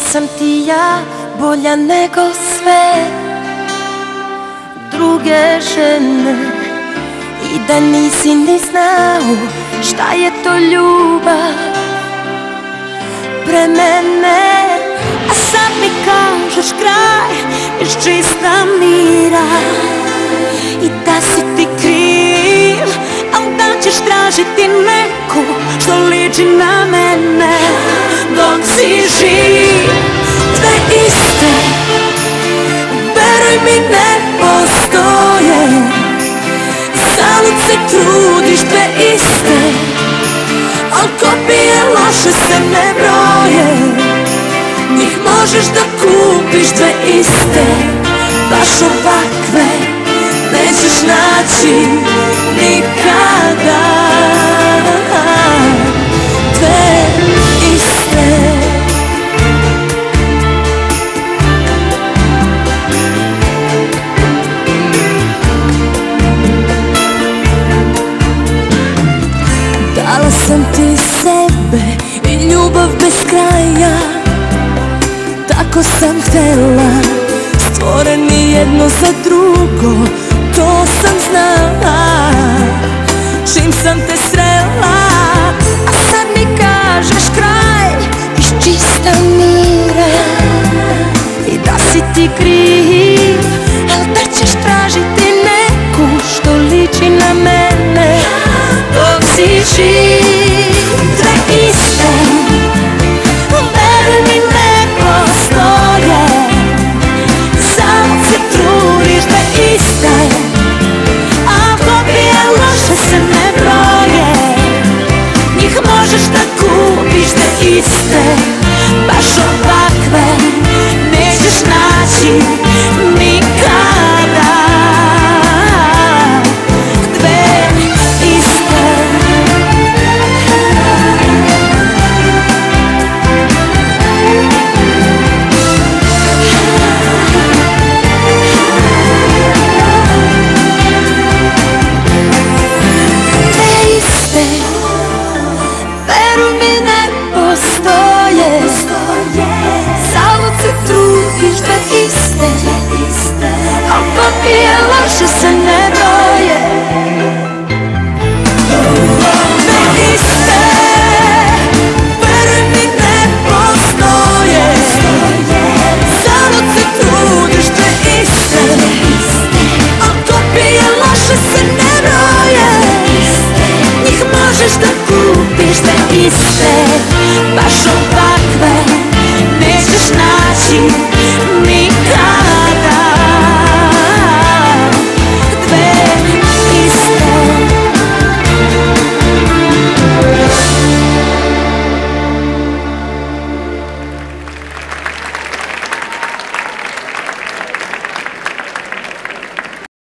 sam ti ja bolja nego sve druge žene i da nisi ni znao šta je to ljubav pre mene. A sad mi kažeš kraj iz čista mira i da si ti kriv, al da ćeš tražiti neku što liči na mene dok si živ. Dve iste, veruj mi, ne postoje, zalud se trudiš. Dve iste, al kopije loše se ne broje, njih možeš da kupiš. Dve iste, baš ovakve nećeš naći nikada. Dve iste. Dala sam ti sebe i ljubav bez kraja, tako sam htela, stvoreni jedno za drugo, to sam znala čim sam te srela. A sad mi kažeš kraj iz čista mira i da si ti kriv, al da ćeš tražiti neku što liči na mene dok si živ. Dve iste, veruj mi, ne postoje, samo se trudiš. Dve iste, a kopije loše se ne broje, njih možeš da kupiš. Dve iste, baš ovakve nećeš naći nikada. Dve iste. Veruj mi, ne postoje, zalud se trudiš. Dve iste, al kopije loše se ne broje. Dve iste, veruj mi, ne postoje, zalud se trudiš. Dve iste, al kopije loše se ne broje, njih možeš da kupiš. Dve iste, baš